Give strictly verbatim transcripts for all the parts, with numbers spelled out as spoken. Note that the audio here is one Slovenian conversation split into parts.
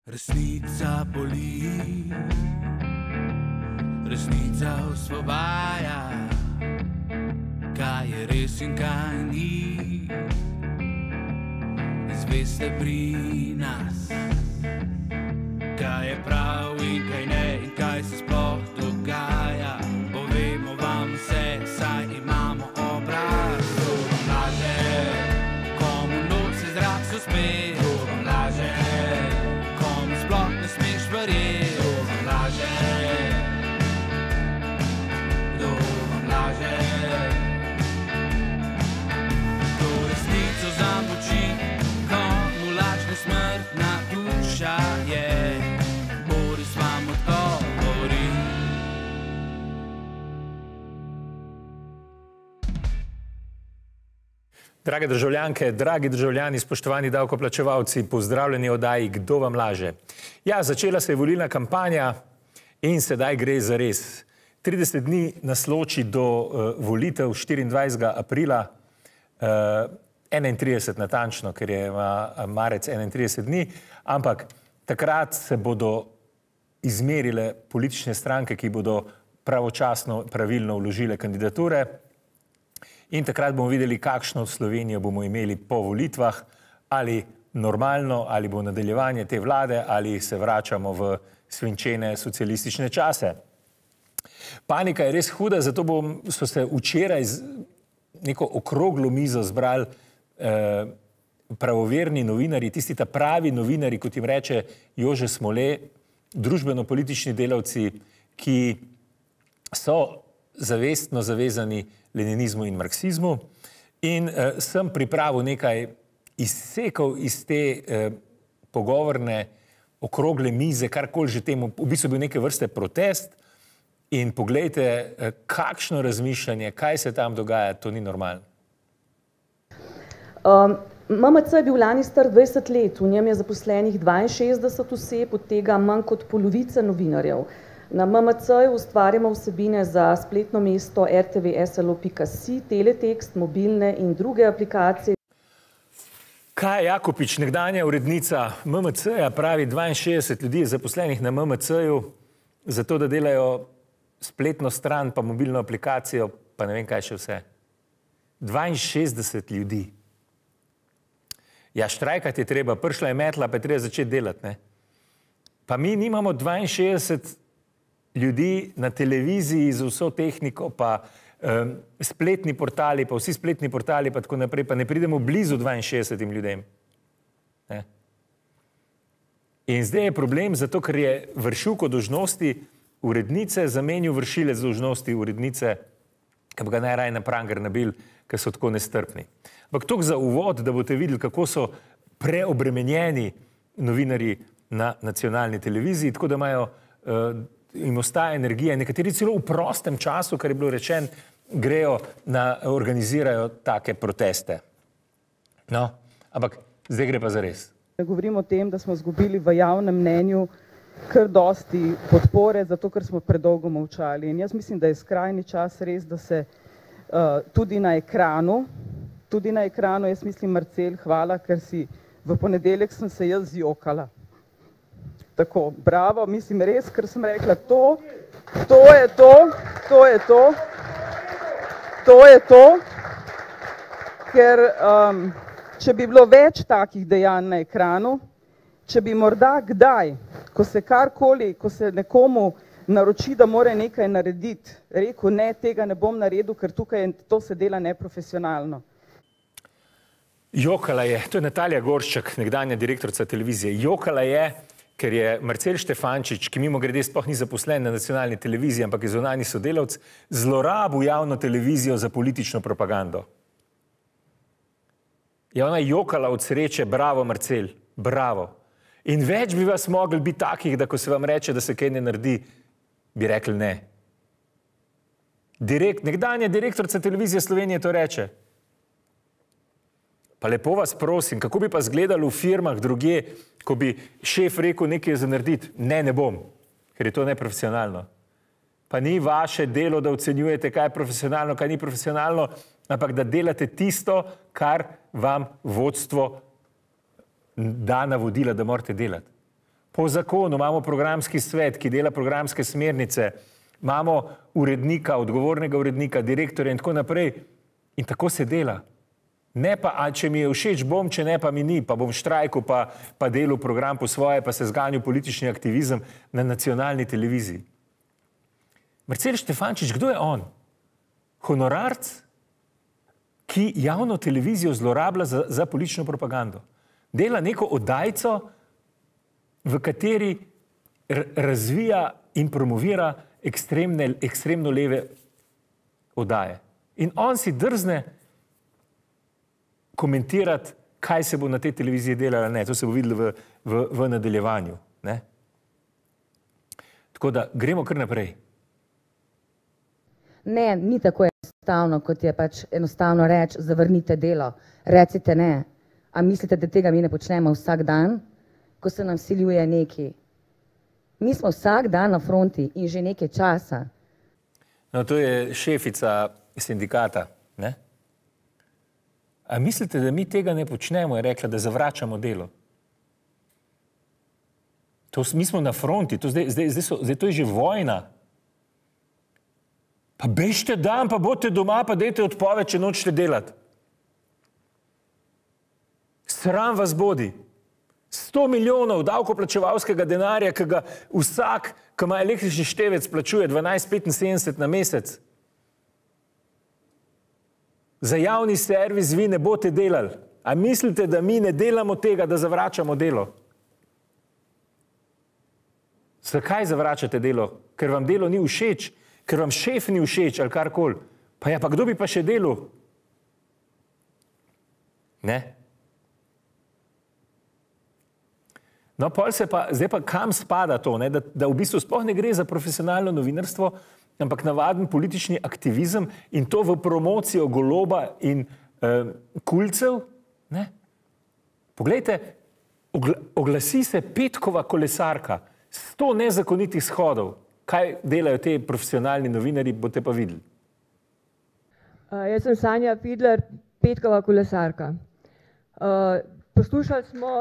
Resnica boli, resnica osvobaja, kaj je res in kaj ni. Izveste pri nas, kaj je prav in kaj ne in kaj se sploh dogaja. Povemo vam vse, saj imamo obraz. Kdo vam laže, komu noč se zrak sospe. Kdo vam laže, komu sploh ne smeš verjeti. Kdo vam laže, kdo vam laže. Kdo resnico zamolči, komu lažna smrtna duša je. Boris vam odgovori. Drage državljanke, dragi državljani, spoštovani davkoplačevalci, pozdravljeni v oddaji Kdo vam laže? Ja, začela se je volilna kampanja in sedaj gre za res. trideset dni nas loči do uh, volitev štiriindvajsetega aprila, uh, enaintrideset natančno, ker je uh, marec enaintrideset dni, ampak takrat se bodo izmerile politične stranke, ki bodo pravočasno, pravilno vložile kandidature. In takrat bomo videli, kakšno Slovenijo bomo imeli po volitvah, ali normalno, ali bo nadaljevanje te vlade, ali se vračamo v svinčene socialistične čase. Panika je res huda, zato bom, so se včeraj z neko okroglo mizo zbrali eh, pravoverni novinarji, tisti ta pravi novinarji, kot jim reče Jože Smole, družbeno-politični delavci, ki so zavestno zavezani leninizmu in marksizmu, in uh, sem pripravil nekaj izsekov iz te uh, pogovorne okrogle mize, karkoli že temu, v bistvu bil neke vrste protest, in poglejte, uh, kakšno razmišljanje, kaj se tam dogaja, to ni normalno. Um, M M C je bil lani star dvajset let, v njem je zaposlenih dvainšestdeset oseb, od tega manj kot polovica novinarjev. Na M M C-ju ustvarjamo vsebine za spletno mesto r t v s l o pika si, teletekst, mobilne in druge aplikacije. Kaja Jakopič, nekdanja urednica M M C-ja, pravi dvainšestdeset ljudi je zaposlenih na M M C-ju, zato da delajo spletno stran, pa mobilno aplikacijo, pa ne vem kaj še vse. dvainšestdeset ljudi. Ja, štrajkati je treba, prišla je metla, pa je treba začeti delati, ne? Pa mi nimamo dvainšestdeset ljudi na televiziji z vso tehniko, pa um, spletni portali, pa vsi spletni portali, pa tako naprej, pa ne pridemo blizu dvainšestdesetim ljudem. Ne? In zdaj je problem, zato ker je vršilko dolžnosti urednice zamenil vršilec dolžnosti urednice, ki bi ga najraje na pranger nabil, ker so tako nestrpni. Ampak toliko za uvod, da boste videli, kako so preobremenjeni novinarji na nacionalni televiziji, tako da imajo uh, jim ostaja energija, nekateri celo v prostem času, kar je bilo rečen, grejo na, organizirajo take proteste. No, ampak zdaj gre pa za res. Govorim o tem, da smo izgubili v javnem mnenju kar dosti podpore, zato ker smo predolgo molčali. In jaz mislim, da je skrajni čas res, da se uh, tudi na ekranu, tudi na ekranu, jaz mislim, Marcel, hvala, ker si v ponedeljek sem se jaz zjokala. Tako, bravo, mislim res, ker sem rekla, to, to je to, to je to, to je to, ker um, če bi bilo več takih dejanj na ekranu, če bi morda kdaj, ko se karkoli, ko se nekomu naroči, da mora nekaj narediti, rekel, ne, tega ne bom naredil, ker tukaj to se dela neprofesionalno. Jokala je, to je Natalija Gorščak, nekdanja direktorica televizije, jokala je, ker je Marcel Štefančič, ki mimo grede sploh ni zaposlen na nacionalni televiziji, ampak je zunanji sodelavec, zlorabil javno televizijo za politično propagando. Je ona jokala od sreče, bravo Marcel, bravo. In več bi vas mogli biti takih, da ko se vam reče, da se kaj ne naredi, bi rekli ne. Direkt, nekdanja direktorica televizije Slovenije to reče. Pa lepo vas prosim, kako bi pa izgledalo v firmah drugje, ko bi šef rekel nekaj za narediti? Ne, ne bom, ker je to neprofesionalno. Pa ni vaše delo, da ocenjujete, kaj je profesionalno, kaj ni profesionalno, ampak da delate tisto, kar vam vodstvo da navodila, da morate delati. Po zakonu imamo programski svet, ki dela programske smernice, imamo urednika, odgovornega urednika, direktorja in tako naprej. In tako se dela. Ne pa, a če mi je všeč, bom, če ne pa mi ni, pa bom štrajku, pa, pa delal program po svoje, pa se zganjal politični aktivizem na nacionalni televiziji. Marcel Štefančič, kdo je on? Honorarc, ki javno televizijo zlorablja za, za politično propagando. Dela neko oddajco, v kateri razvija in promovira ekstremne, ekstremno leve oddaje. In on si drzne komentirati, kaj se bo na tej televiziji delalo. Ne, to se bo videlo v, v, v nadaljevanju. Ne? Tako da gremo kar naprej. Ne, ni tako enostavno, kot je pač enostavno reči, zavrnite delo, recite ne. A mislite, da tega mi ne počnemo vsak dan, ko se nam vsiljuje neki? Mi smo vsak dan na fronti in že nekaj časa. No, to je šefica sindikata, ne? A mislite, da mi tega ne počnemo, je rekla, da zavračamo delo? To, mi smo na fronti, to, zdaj, zdaj, zdaj, so, zdaj to je že vojna. Pa bežte dan, pa boste doma, pa dajte odpoved, če nočete delati. Sram vas bodi. Sto milijonov davkoplačevalskega denarja, ki ga vsak, ki ima električni števec, plačuje dvanajst petinsedemdeset na mesec. Za javni servis vi ne boste delali. A mislite, da mi ne delamo tega, da zavračamo delo? Zakaj zavračate delo? Ker vam delo ni všeč, ker vam šef ni všeč ali karkoli. Pa ja, pa kdo bi pa še delal? Ne? No, pol se pa, zdaj pa kam spada to, ne? Da, da v bistvu sploh ne gre za profesionalno novinarstvo, ampak navaden politični aktivizem in to v promocijo Goloba in eh, Kulcev. Ne? Poglejte, ogla, oglasi se petkova kolesarka, sto nezakonitih shodov. Kaj delajo te profesionalni novinarji, boste pa videli. Uh, jaz sem Sanja Fidler, petkova kolesarka. Uh, poslušali smo...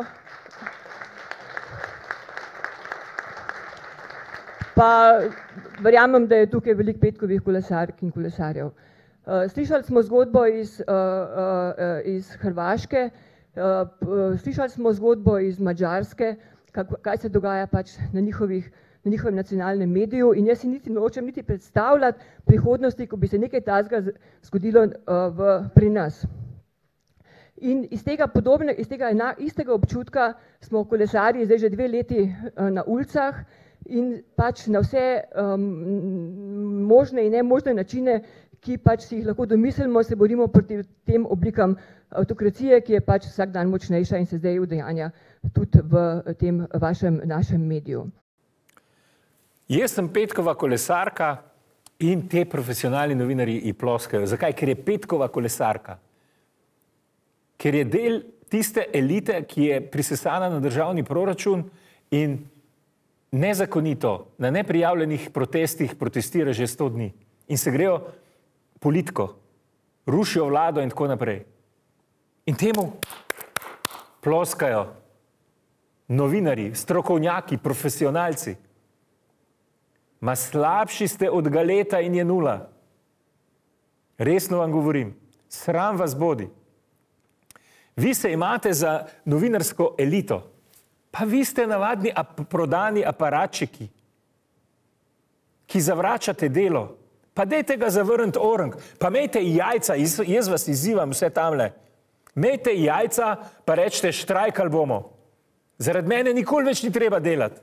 Pa verjamem, da je tukaj veliko petkovih kolesark in kolesarjev. Uh, slišali smo zgodbo iz, uh, uh, iz Hrvaške, uh, slišali smo zgodbo iz Madžarske, kako, kaj se dogaja pač na, njihovih, na njihovem nacionalnem mediju in jaz si niti nočem niti predstavljati prihodnosti, ko bi se nekaj takega zgodilo uh, v, pri nas. In iz tega podobnega, iz tega ena, istega občutka smo kolesarji zdaj že dve leti uh, na ulicah, in pač na vse um, možne in nemožne načine, ki pač si jih lahko domislimo, se borimo proti tem oblikam avtokracije, ki je pač vsak dan močnejša in se zdaj udejanja tudi v tem vašem, našem mediju. Jaz sem petkova kolesarka in te profesionalni novinarji ji ploskajo. Zakaj? Ker je petkova kolesarka. Ker je del tiste elite, ki je prisesana na državni proračun in nezakonito, na neprijavljenih protestih protestira že sto dni in se grejo politiko, rušijo vlado in tako naprej. In temu ploskajo novinarji, strokovnjaki, profesionalci. Ma slabši ste od Galeta in je nula. Resno vam govorim, sram vas bodi. Vi se imate za novinarsko elito. Pa vi ste navadni ap prodani aparatčiki, ki zavračate delo. Pa dejte ga zavrniti orang, pa imejte jajca, jaz, jaz vas izzivam vse tamle. Imejte jajca, pa rečete, štrajkali bomo. Zaradi mene nikoli več ni treba delati.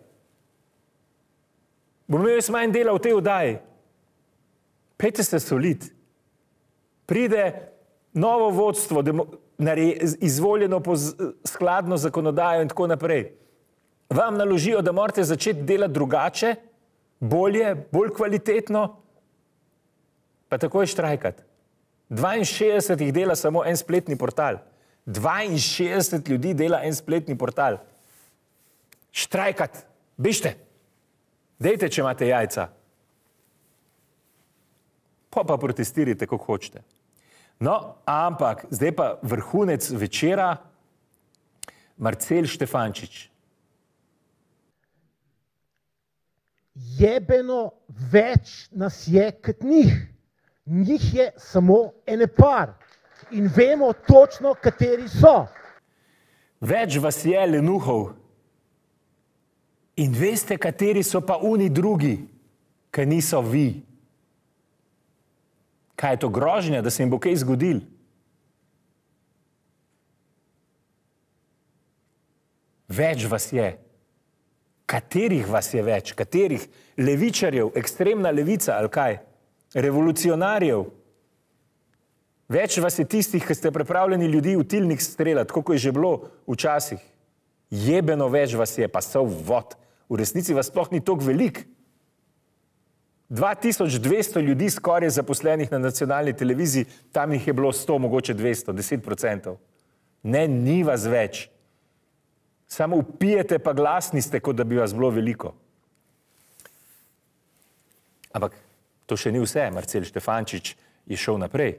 Bom imel jaz manj dela v tej oddaji. Pejte se soliti. Pride novo vodstvo, izvoljeno po skladno zakonodajo in tako naprej. Vam naložijo, da morate začeti delati drugače, bolje, bolj kvalitetno, pa takoj štrajkati. dvainšestdeset jih dela samo en spletni portal. dvainšestdeset ljudi dela en spletni portal. Štrajkati, bežite. Dejte, če imate jajca. Pa pa protestirajte, kako hočete. No, ampak zdaj pa vrhunec večera, Marcel Štefančič. jebeno več nas je kot njih. Njih je samo ene par. In vemo točno, kateri so. Več vas je lenuhov. In veste, kateri so pa oni drugi, ki niso vi. Kaj je to grožnja, da se jim bo kaj zgodil? Več vas je. Katerih vas je več? Katerih? Levičarjev, ekstremna levica ali kaj? Revolucionarjev? Več vas je tistih, ki ste pripravljeni ljudi v tilnik streljati, tako kot je že bilo včasih. Jebeno več vas je, pa so vod. V resnici vas sploh ni toliko velik. dva tisoč dvesto ljudi skoraj zaposlenih na nacionalni televiziji, tam jih je bilo sto, mogoče dvesto, deset procentov. Ne, ni vas več. Samo upijete pa glasni ste, kot da bi vas bilo veliko. Ampak to še ni vse. Marcel Štefančič je šel naprej.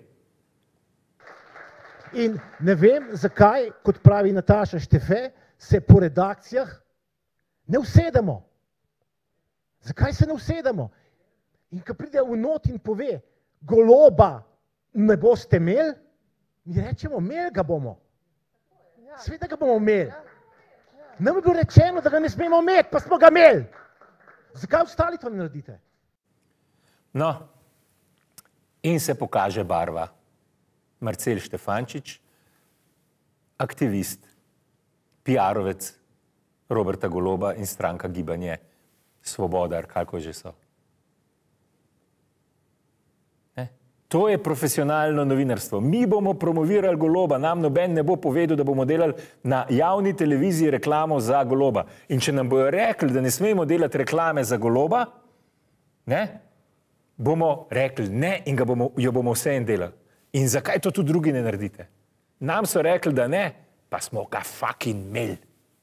In ne vem, zakaj, kot pravi Nataša Štefe, se po redakcijah ne usedemo. Zakaj se ne usedemo? In ko pride v not in pove, Goloba ne boste imeli, mi rečemo, imeli ga bomo. Sveda ga bomo imeli. Nam je bilo rečeno, da ga ne smemo imeti, pa smo ga imeli. Zakaj ostali to ne naredite? No, in se pokaže barva. Marcel Štefančič, aktivist, piarovec Roberta Goloba in stranka Gibanje Svoboda, kako že so. Ne? To je profesionalno novinarstvo. Mi bomo promovirali Goloba, nam noben ne bo povedal, da bomo delali na javni televiziji reklamo za Goloba. In če nam bojo rekli, da ne smemo delati reklame za Goloba, ne, bomo rekli ne in ga bomo, jo bomo vse en delali. In zakaj to tudi drugi ne naredite? Nam so rekli, da ne, pa smo ga fucking imeli.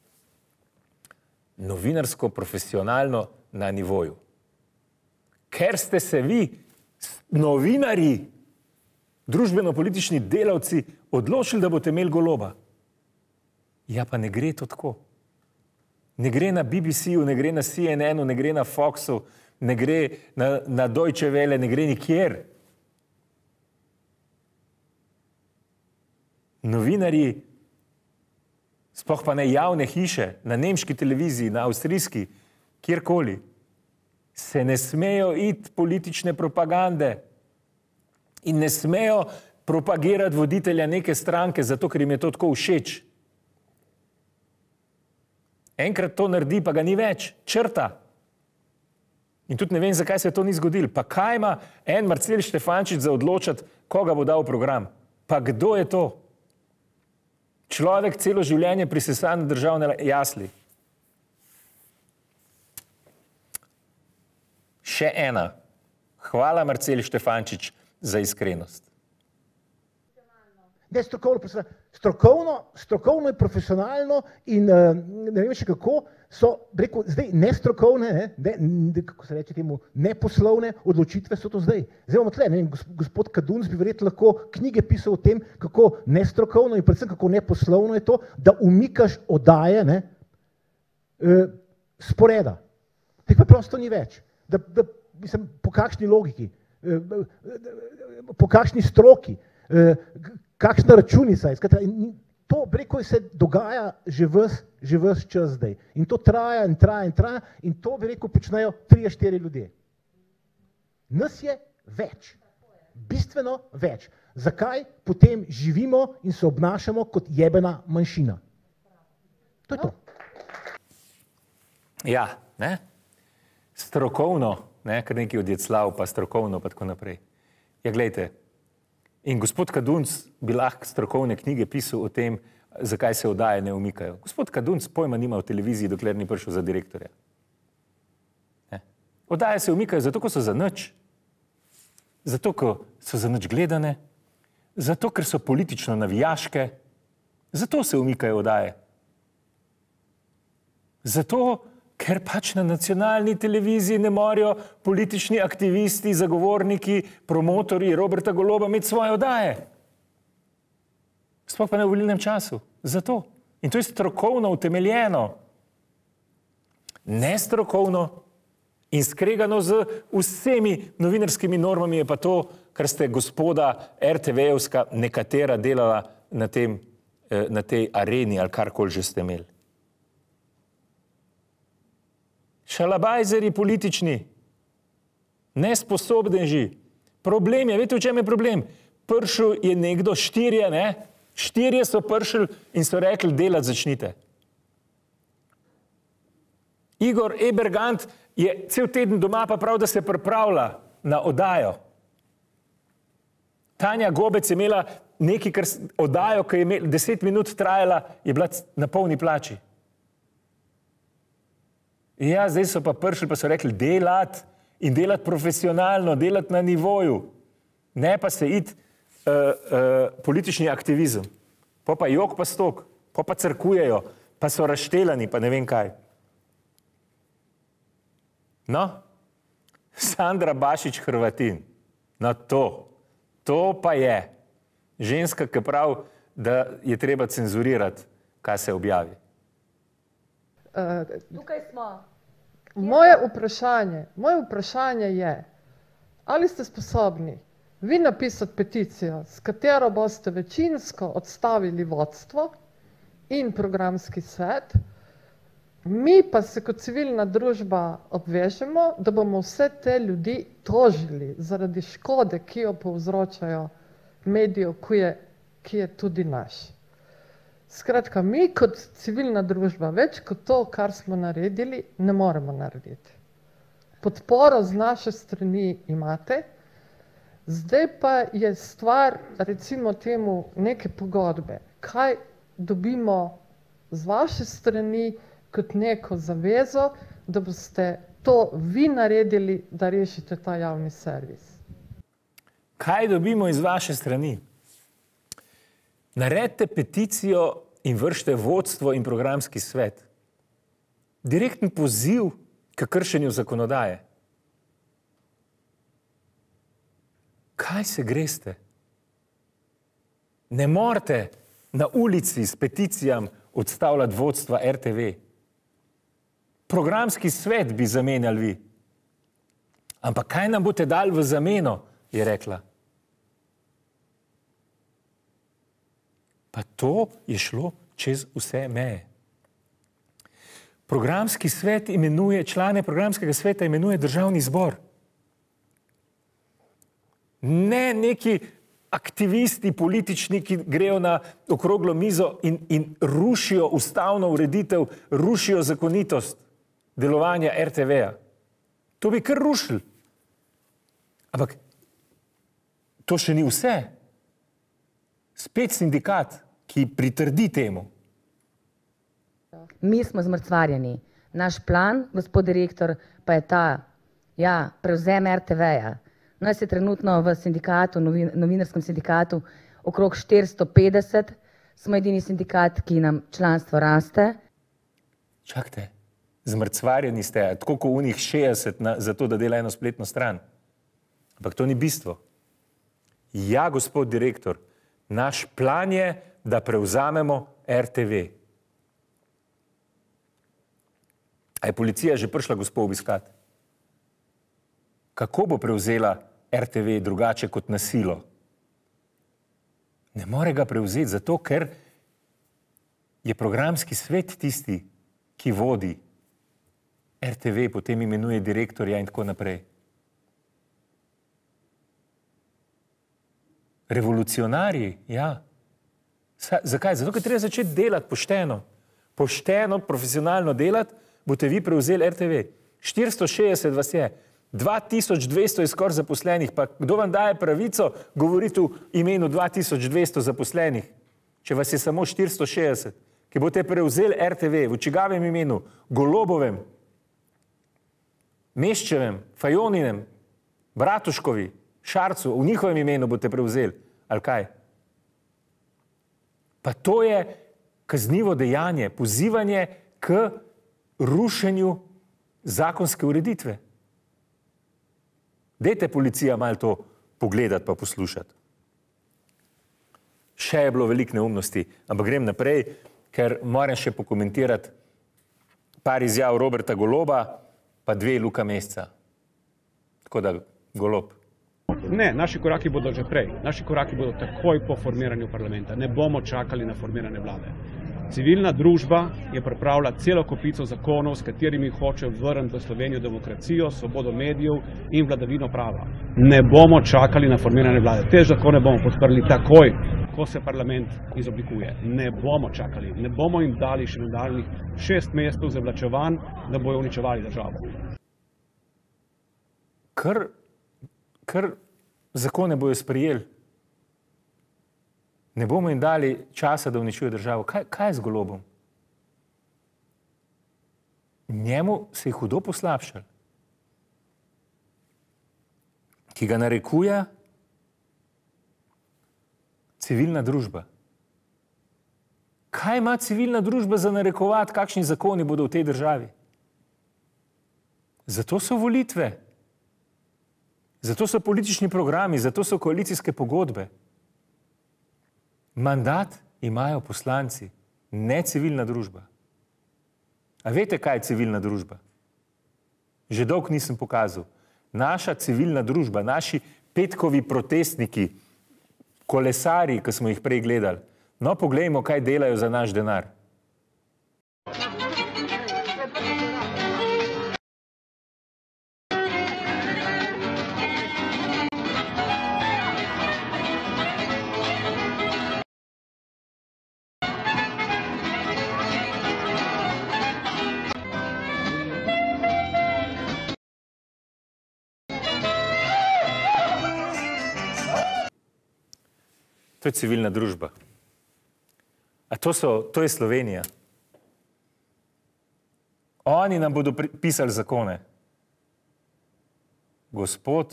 Novinarsko, profesionalno na nivoju. Ker ste se vi, novinarji, družbeno-politični delavci, odločili, da boste imeli Goloba. Ja, pa ne gre to tako. Ne gre na B B C-u, ne gre na C N N-u, ne gre na Foxu, ne gre na, na Deutsche Welle, ne gre nikjer. Novinarji, sploh pa ne javne hiše, na nemški televiziji, na avstrijski, kjerkoli, se ne smejo iti politične propagande in ne smejo propagirati voditelja neke stranke, zato ker jim je to tako všeč. Enkrat to naredi, pa ga ni več, črta. In tudi ne vem, zakaj se to ni zgodilo. Pa kaj ima en Marcel Štefančič za odločati, koga bo dal program? Pa kdo je to? Človek celo življenje prisesan na državne jasli. Še ena. Hvala, Marcel Štefančič, za iskrenost. Ne, strokovno, strokovno, strokovno in profesionalno in ne vem še kako so, rekel, zdaj nestrokovne, ne, ne, kako se reče temu, neposlovne odločitve so to zdaj. Zdaj imamo tle, ne vem, gospod Kadunc bi verjetno lahko knjige pisal o tem, kako nestrokovno in predvsem kako neposlovno je to, da umikaš oddaje, ne, sporeda. Teh pa prosto ni več. Da, da, mislim, po kakšni logiki, po kakšni stroki, kakšna računica je. To, preko se dogaja že ves, že ves čas zdaj. In to traja in traja in traja in to, bi rekel, počnejo trije, štiri ljudje. Nas je več. Bistveno več. Zakaj potem živimo in se obnašamo kot jebena manjšina? To je to. Ja, ne? Strokovno, ne, kar nekaj odjeclav, pa strokovno, pa tako naprej. Ja, glejte, in gospod Kadunc bi lahko strokovne knjige pisal o tem, zakaj se oddaje ne umikajo. Gospod Kadunc pojma nima v televiziji, dokler ni prišel za direktorja. Ne? Oddaje se umikajo zato, ko so za nič. Zato, ko so za nič gledane. Zato, ker so politično navijaške. Zato se umikajo oddaje. Zato, ker pač na nacionalni televiziji ne morejo politični aktivisti, zagovorniki, promotorji Roberta Goloba imeti svoje oddaje. Sploh pa ne v volilnem času. Zato. In to je strokovno utemeljeno. Nestrokovno In skregano z vsemi novinarskimi normami je pa to, kar ste gospoda er te ve-evska nekatera delala na, tem, na tej areni ali karkoli že ste imeli. Šalabajzeri politični, nesposobneži. Problem je, veste, v čem je problem? Prišel je nekdo, štirje, ne? Štirje so prišli in so rekli, delati začnite. Igor Ebergant je cel teden doma pa prav, da se pripravlja na oddajo. Tanja Gobec je imela nekaj, kar oddajo, ki je imela deset minut trajala, je bila na polni plači. Ja, zdaj so pa prišli, pa so rekli, delati in delati profesionalno, delati na nivoju. Ne pa se iti uh, uh, politični aktivizem. Pa pa jok pa stok, pa pa crkujejo, pa so razštelani, pa ne vem kaj. No, Sandra Bašić Hrvatin, no to, to pa je ženska, ki pravi, da je treba cenzurirati, kaj se objavi. Uh, Tukaj smo. Moje vprašanje, moje vprašanje je, ali ste sposobni vi napisati peticijo, s katero boste večinsko odstavili vodstvo in programski svet, mi pa se kot civilna družba obvežemo, da bomo vse te ljudi tožili zaradi škode, ki jo povzročajo medijev, ki je, ki je tudi naš. Skratka, mi kot civilna družba več kot to, kar smo naredili, ne moremo narediti. Podporo z naše strani imate, zdaj pa je stvar, recimo temu, neke pogodbe. Kaj dobimo z vaše strani kot neko zavezo, da boste to vi naredili, da rešite ta javni servis? Kaj dobimo iz vaše strani? Naredite peticijo in vršite vodstvo in programski svet. Direktni poziv k kršenju zakonodaje. Kaj se greste? Ne morete na ulici s peticijam odstavljati vodstva er te ve. Programski svet bi zamenjali vi. Ampak kaj nam boste dali v zameno, je rekla. Pa to je šlo čez vse meje. Programski svet imenuje, člane programskega sveta imenuje državni zbor. Ne neki aktivisti politični, ki grejo na okroglo mizo in, in rušijo ustavno ureditev, rušijo zakonitost delovanja er te ve-ja. To bi kar rušili. Ampak to še ni vse. Spet sindikat, ki pritrdi temu. Mi smo zmrcvarjeni. Naš plan, gospod direktor, pa je ta, ja, prevzem er te ve-ja. Nas je trenutno v sindikatu, novin, novinarskem sindikatu, okrog štiristo petdeset. Smo edini sindikat, ki nam članstvo raste. Čakajte, zmrcvarjeni ste, tako kot unih šestdeset na, za to, da dela eno spletno stran. Ampak to ni bistvo. Ja, gospod direktor, naš plan je, da prevzamemo er te ve. A je policija že prišla gospod obiskat? Kako bo prevzela er te ve drugače kot na silo? Ne more ga prevzeti, zato ker je programski svet tisti, ki vodi er te ve, potem imenuje direktorja in tako naprej. Revolucionarji, ja. Zakaj? Zato, ker treba začeti delati pošteno. Pošteno, profesionalno delati, boste vi prevzeli er te ve. štiristo šestdeset vas je. dva tisoč dvesto je skoraj zaposlenih, pa kdo vam daje pravico govoriti v imenu dva tisoč dvesto zaposlenih, če vas je samo štiristo šestdeset, ki boste prevzeli er te ve v čigavem imenu, Golobovem, Meščevem, Fajoninem, Bratuškovi, Šarcu, v njihovem imenu boste prevzeli, ali kaj? Pa to je kaznivo dejanje, pozivanje k rušenju zakonske ureditve. Dajte policija malo to pogledati pa poslušati. Še je bilo veliko neumnosti, ampak grem naprej, ker moram še pokomentirati par izjav Roberta Goloba, pa dve Luka Mesca. Tako da, Golob. Ne, naši koraki bodo že prej. Naši koraki bodo takoj po formiranju parlamenta. Ne bomo čakali na formiranje vlade. Civilna družba je pripravila celo kopico zakonov, s katerimi hoče vrniti v Slovenijo demokracijo, svobodo medijev in vladavino prava. Ne bomo čakali na formiranje vlade. Te zakone bomo podprli takoj, ko se parlament izoblikuje. Ne bomo čakali. Ne bomo jim dali še nadaljnjih šest mesecev zavlačevanj, da bojo uničevali državo. Kar, kar zakone bojo sprejeli. Ne bomo jim dali časa, da uničuje državo. Kaj, kaj je z Golobom? Njemu se je hudo poslabšal. Ki ga narekuje civilna družba. Kaj ima civilna družba za narekovati, kakšni zakoni bodo v tej državi? Zato so volitve. Zato so politični programi, zato so koalicijske pogodbe. Mandat imajo poslanci, ne civilna družba. A veste, kaj je civilna družba? Že dolgo nisem pokazal. Naša civilna družba, naši petkovi protestniki, kolesari, ki smo jih prej gledali, no, poglejmo, kaj delajo za naš denar. To je civilna družba. A to, so, to je Slovenija. Oni nam bodo pisali zakone. Gospod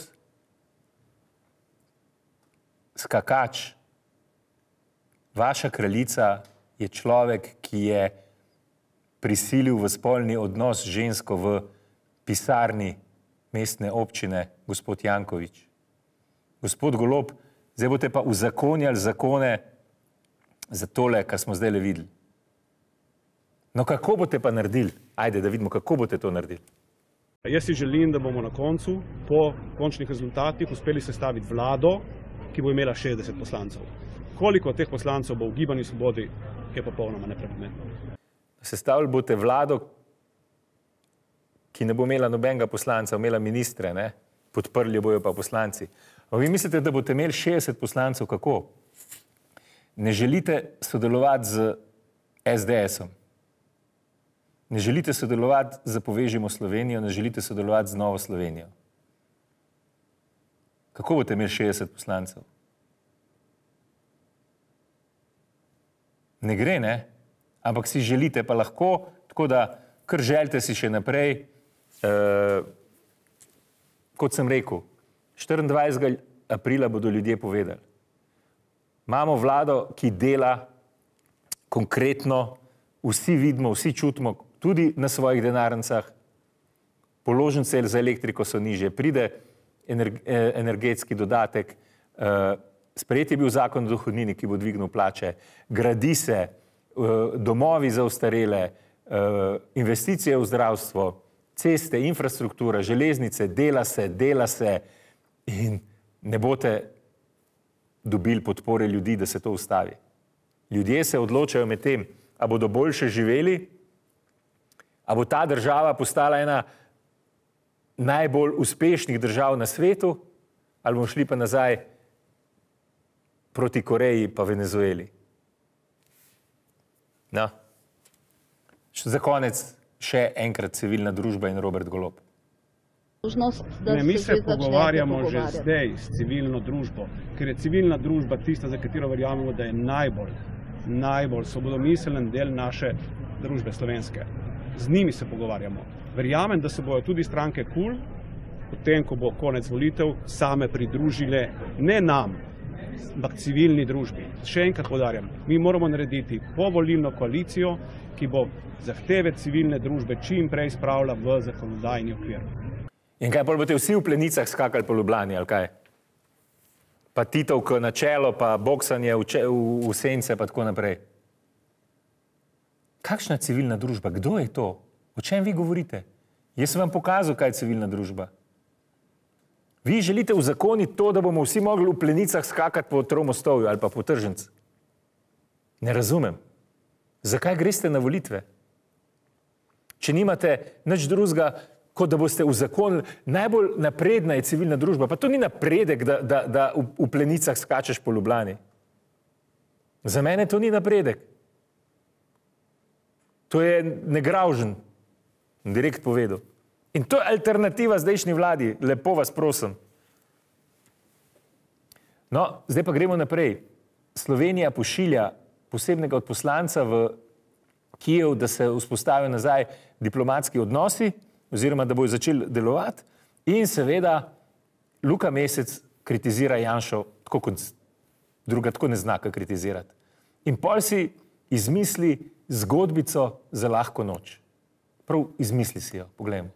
skakač, vaša kraljica je človek, ki je prisilil v spolni odnos z žensko v pisarni mestne občine, gospod Janković. Gospod Golob, zdaj boste pa uzakonjali zakone za tole, kar smo zdaj le videli. No, kako boste pa naredili? Ajde, da vidimo, kako boste to naredili. Jaz si želim, da bomo na koncu, po končnih rezultatih, uspeli sestaviti vlado, ki bo imela šestdeset poslancev. Koliko teh poslancev bo v Gibanju Svobodi, je popolnoma nepredmetno. Sestavili boste vlado, ki ne bo imela nobenega poslanca, imela ministre, ne? Podprli bojo pa poslanci. A vi mislite, da boste imeli šestdeset poslancev, kako? Ne želite sodelovati z es de esom. Ne želite sodelovati z Povežimo Slovenijo, ne želite sodelovati z Novo Slovenijo. Kako boste imeli šestdeset poslancev? Ne gre, ne? Ampak si želite pa lahko, tako da kar želite si še naprej, uh, kot sem rekel, štiriindvajsetega aprila bodo ljudje povedali. Imamo vlado, ki dela konkretno, vsi vidimo, vsi čutimo, tudi na svojih denarnicah, položnice za elektriko so nižje, pride energetski dodatek, sprejet je bil zakon o dohodnini, ki bo dvignil plače, gradi se, domovi za ostarele, investicije v zdravstvo, ceste, infrastruktura, železnice, dela se, dela se in ne boste dobili podpore ljudi, da se to ustavi. Ljudje se odločajo med tem, a bodo boljše živeli, a bo ta država postala ena najbolj uspešnih držav na svetu, ali bomo šli pa nazaj proti Koreji pa Venezueli. No. Za konec še enkrat civilna družba in Robert Golob. Ne, mi se pogovarjamo že zdaj s civilno družbo, ker je civilna družba tista, za katero verjamemo, da je najbolj, najbolj svobodomiseln del naše družbe slovenske. Z njimi se pogovarjamo. Verjamem, da se bojo tudi stranke KUL, potem, ko bo konec volitev, same pridružile ne nam, ampak civilni družbi. Še enkrat poudarjam, mi moramo narediti povolilno koalicijo, ki bo zahteve civilne družbe čim prej spravila v zakonodajni okvir. In kaj, boste vsi v plenicah skakali po Ljubljani, ali kaj? Pa Titovko na čelo, pa boksanje v, če, v, v sence, pa tako naprej. Kakšna civilna družba? Kdo je to? O čem vi govorite? Jaz sem vam pokazal, kaj je civilna družba. Vi želite uzakoniti to, da bomo vsi mogli v plenicah skakati po Tromostovju ali pa po Tržencu. Ne razumem. Zakaj greste na volitve? Če nimate nič drugega, kot da boste uzakonili, najbolj napredna je civilna družba. Pa to ni napredek, da, da, da v, v plenicah skačeš po Ljubljani. Za mene to ni napredek. To je negravžen, direkt povedal. In to je alternativa zdajšnji vladi. Lepo vas prosim. No, zdaj pa gremo naprej. Slovenija pošilja posebnega odposlanca v Kijev, da se vzpostavijo nazaj diplomatski odnosi, oziroma da bojo začeli delovati. In seveda Luka Mesec kritizira Janšo, tako kot druga tako ne zna kritizirati. In pol si izmisli zgodbico za lahko noč. Prav izmisli si jo, poglejmo.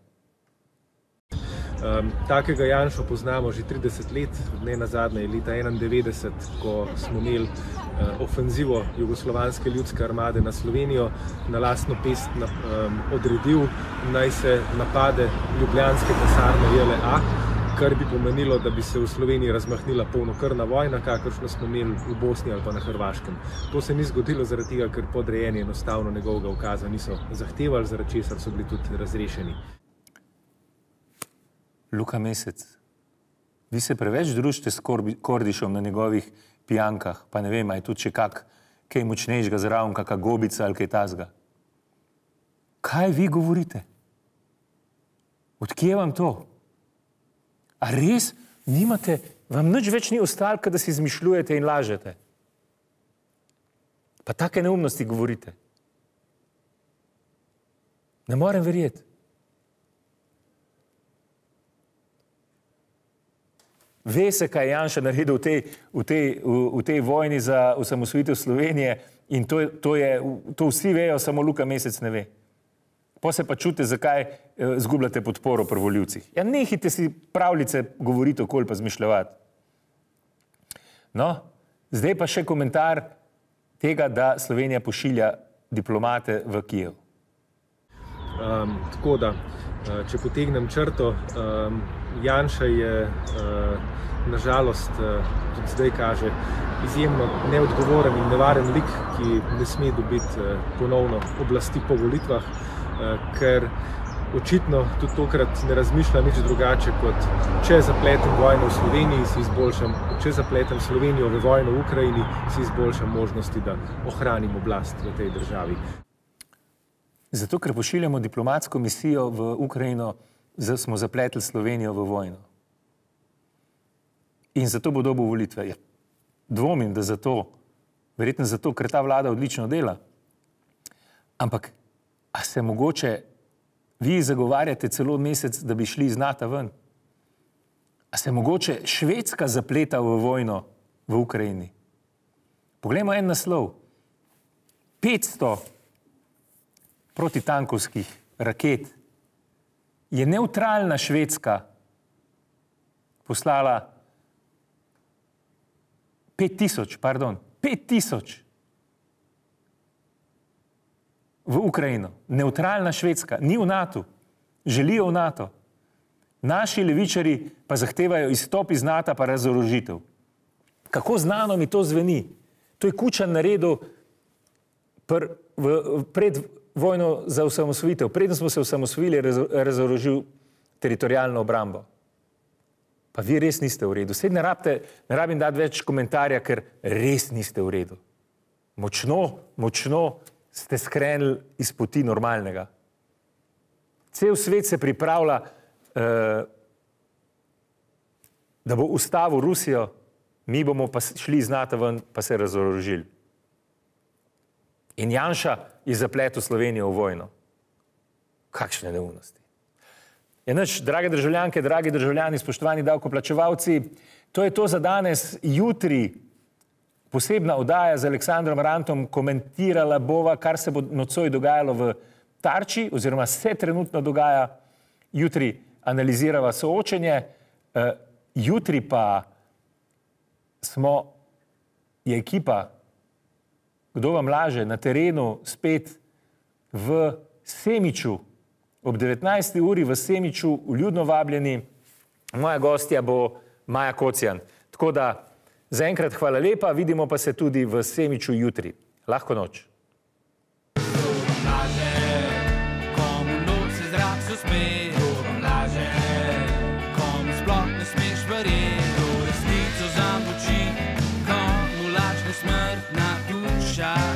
Um, takega Janšo poznamo že trideset let, ne nazadnje leta enaindevetdeset, ko smo imeli uh, ofenzivo Jugoslovanske ljudske armade na Slovenijo, na lastno pest na, um, odredil, naj se napade ljubljanske kasarne J L A, kar bi pomenilo, da bi se v Sloveniji razmahnila polnokrvna vojna, kakršno smo imeli v Bosni ali pa na Hrvaškem. To se ni zgodilo zaradi tega, ker podrejeni enostavno njegovega ukaza niso zahtevali, zaradi česar so bili tudi razrešeni. Luka Mesec, vi se preveč družite s Kordišom na njegovih pijankah, pa ne vem, a je tudi še kak, kaj močnejšega zraven, kaka gobica ali kaj tazga. Kaj vi govorite? Odkje vam to? A res nimate, vam nič več ni ostalo, da si izmišljujete in lažete? Pa take neumnosti govorite. Ne morem verjeti. Ve se, kaj je Janša naredil v tej, v tej, v, v tej vojni za osamosvojitev Slovenije in to, to, je, to vsi vejo, samo Luka Mesec ne ve. Po se pa čute, zakaj zgubljate podporo pri volivcih. Ja, nehite si pravljice govoriti okoli pa zmišljavati. No, zdaj pa še komentar tega, da Slovenija pošilja diplomate v Kijev. Um, tako da, če potegnem črto, um, Janša je uh, nažalost uh, tudi zdaj kaže izjemno neodgovoren in nevaren lik, ki ne sme dobiti uh, ponovno oblasti po volitvah, uh, ker očitno tudi tokrat ne razmišlja nič drugače kot če zapletem vojno v Sloveniji, si izboljšam, če zapletem Slovenijo v vojno v Ukrajini, si izboljšam možnosti, da ohranim oblast v tej državi. Zato, ker pošiljamo diplomatsko misijo v Ukrajino, smo zapletli Slovenijo v vojno. In zato bo dobil volitve. Ja, dvomim, da zato, verjetno zato, ker ta vlada odlično dela. Ampak, a se mogoče vi zagovarjate celo mesec, da bi šli iz Nata ven? A se mogoče Švedska zapleta v vojno v Ukrajini? Poglejmo en naslov. petsto protitankovskih raket je nevtralna Švedska poslala pet tisoč, pardon, pet tisoč v Ukrajino. Nevtralna Švedska, ni v NATO, želijo v NATO. Naši levičari pa zahtevajo izstop iz NATO pa razorožitev. Kako znano mi to zveni? To je Kučan naredil pr, v, pred vojno za osamosvojitev. Preden smo se osamosvojili, je razorožil teritorijalno obrambo. Pa vi res niste v redu. Sedaj ne, rabte, ne rabim dati več komentarja, ker res niste v redu. Močno, močno ste skrenili iz poti normalnega. Cel svet se pripravlja, eh, da bo ustavil Rusijo, mi bomo pa šli iz NATO ven, pa se razorožili. In Janša je zapletel Slovenijo v vojno. Kakšne neumnosti. Je nič, drage državljanke, dragi državljani, spoštovani davkoplačevalci, to je to za danes. Jutri posebna oddaja z Aleksandrom Rantom, komentirala bova, kar se bo nocoj dogajalo v Tarči, oziroma se trenutno dogaja. Jutri analizirava soočenje, jutri pa smo, je ekipa, kdo vam laže, na terenu spet v Semiču, ob devetnajsti uri v Semiču vljudno vabljeni. Moja gostja bo Maja Kocijan. Tako da zaenkrat hvala lepa, vidimo pa se tudi v Semiču jutri. Lahko noč. Shot.